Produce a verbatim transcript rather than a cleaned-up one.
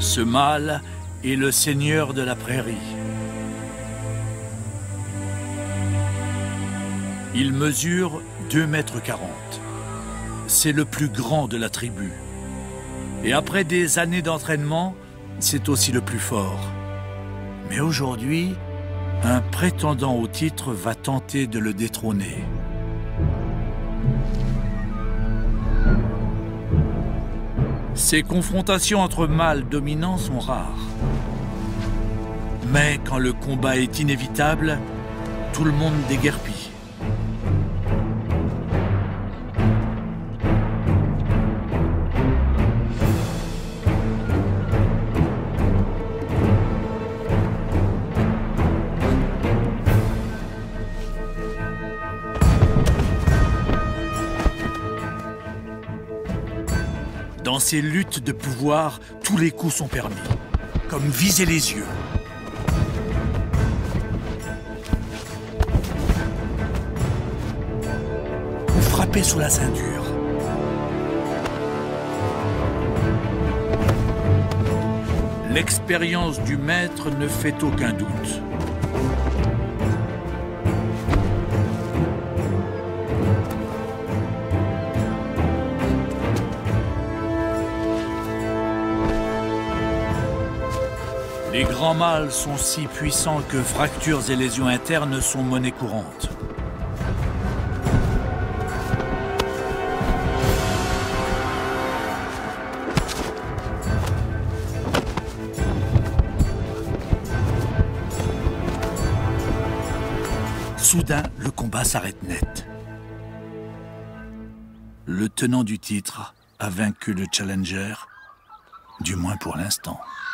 Ce mâle est le seigneur de la prairie. Il mesure deux mètres quarante. C'est le plus grand de la tribu. Et après des années d'entraînement, c'est aussi le plus fort. Mais aujourd'hui, un prétendant au titre va tenter de le détrôner. Ces confrontations entre mâles dominants sont rares. Mais quand le combat est inévitable, tout le monde déguerpit. Dans ces luttes de pouvoir, tous les coups sont permis, comme viser les yeux. Ou frapper sous la ceinture. L'expérience du maître ne fait aucun doute. Les grands mâles sont si puissants que fractures et lésions internes sont monnaie courante. Soudain, le combat s'arrête net. Le tenant du titre a vaincu le challenger, du moins pour l'instant.